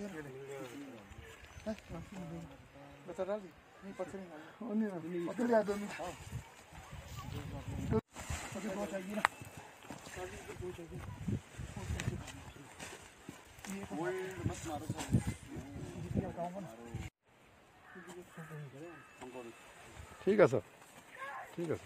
ठीक है सर, ठीक है सर।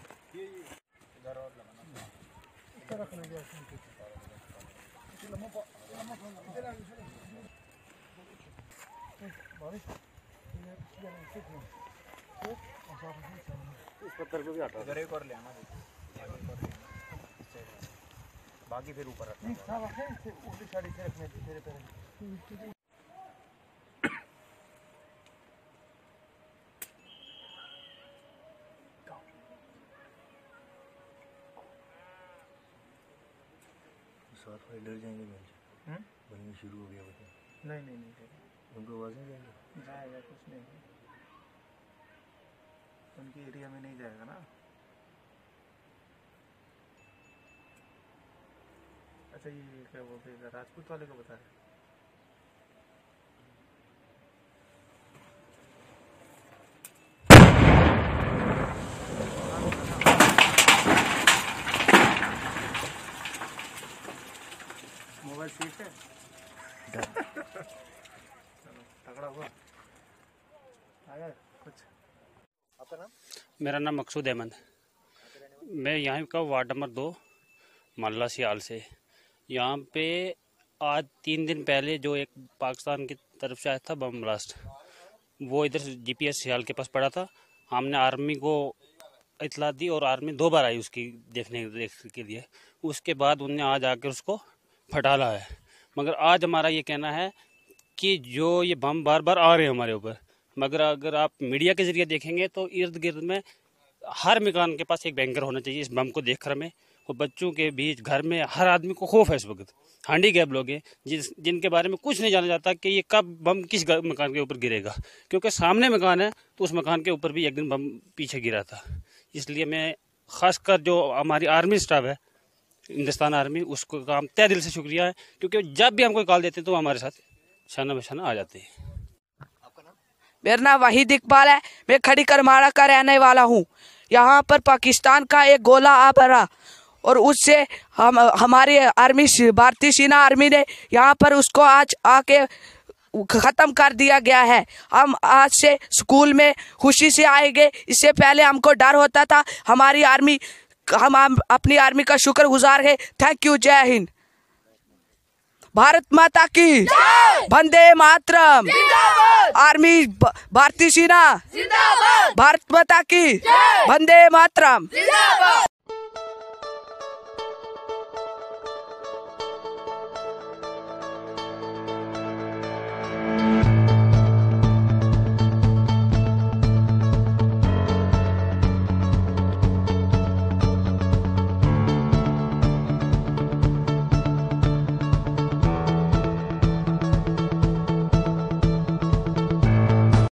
इस पत्थर को भी हटा इधर एक और ले आना, बाकी फिर ऊपर रखना। उल्टी साइड से रखने तेरे पैर। साथ में डर जाएंगे बच्चे। बनने शुरू हो गया बच्चा। नहीं नहीं नहीं उनको आवाज़ नहीं जाएगी। जाएगा कुछ नहीं, उनके एरिया में नहीं जाएगा ना। अच्छा ये क्या बोलते हैं, राजपूत वाले को बता रहे। मोबाइल सीट है। तगड़ा हुआ आया कुछ। आपका नाम? मेरा नाम मकसूद अहमद। मैं यहाँ का वार्ड नंबर 2 मोहल्ला सियाल से। यहाँ पे आज 3 दिन पहले जो एक पाकिस्तान की तरफ से आया था बम ब्लास्ट, वो इधर GPS सियाल के पास पड़ा था। हमने आर्मी को इतला दी और आर्मी 2 बार आई उसकी देखने के लिए। उसके बाद उनने आज आकर उसको फटाला है। मगर आज हमारा ये कहना है कि जो ये बम बार बार आ रहे हैं हमारे ऊपर, मगर अगर आप मीडिया के जरिए देखेंगे तो इर्द गिर्द में हर मकान के पास एक बैंकर होना चाहिए इस बम को देखकर हमें। और बच्चों के बीच घर में हर आदमी को खौफ है इस वक्त। हैंडीकैप लोग हैं जिनके बारे में कुछ नहीं जाना जाता कि ये कब बम किस मकान के ऊपर गिरेगा, क्योंकि सामने मकान है तो उस मकान के ऊपर भी एक दिन बम पीछे गिरा था। इसलिए मैं खासकर जो हमारी आर्मी स्टाफ है, हिंदुस्तान आर्मी, उसको काम तहे दिल से शुक्रिया है, क्योंकि जब भी हम कोई कॉल देते हैं तो हमारे साथ शाना बशाना आ जाते हैं। मेरा नाम वहीद इकबाल है। मैं खड़ी करमाड़ा का रहने वाला हूँ। यहाँ पर पाकिस्तान का एक गोला आ पड़ा और उससे हमारी आर्मी, भारतीय सेना आर्मी ने यहाँ पर उसको आज आके ख़त्म कर दिया गया है। हम आज से स्कूल में खुशी से आएंगे। इससे पहले हमको डर होता था। हमारी आर्मी, हम अपनी आर्मी का शुक्रगुजार है। Thank you. जय हिंद। भारत माता की वंदे मातरम। आर्मी, भारतीय सेना, भारत माता की वंदे मातरम।